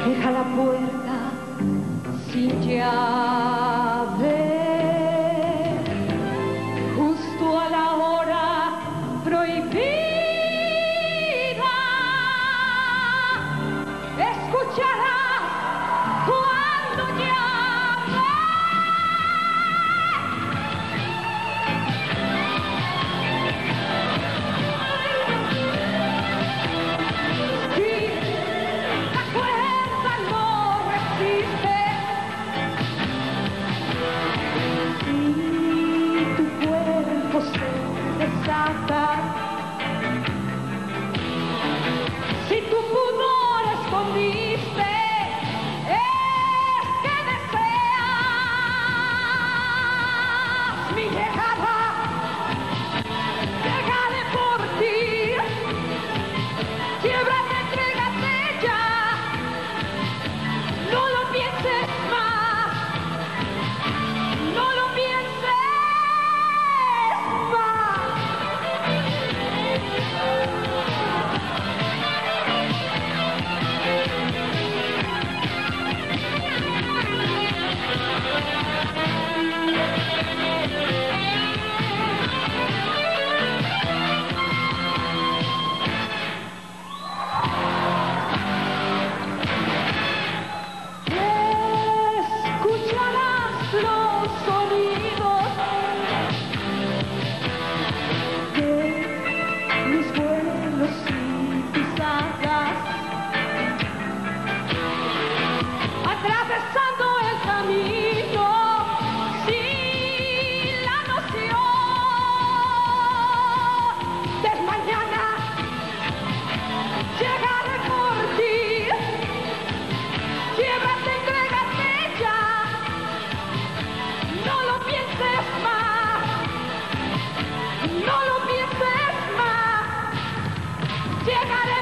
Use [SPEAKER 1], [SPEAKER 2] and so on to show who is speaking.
[SPEAKER 1] Deja la puerta sin llave, justo a la hora prohibida. Escucharás cuando llame. Sí, la cuerda no resiste. Si tu cuerpo se desata, si tu pudor escondiste, es que deseas mi llegada. Llegaré por ti, quiebrate, entrégate ya, no lo pienses más, no lo pienses más. Escucharás los sonidos de mis vuelos y pisadas, atravesando el camino sin la noción del mañana. Llegaré por ti, quiebrate, entrégate ya, no lo pienses más, no lo pienses más. Llegaré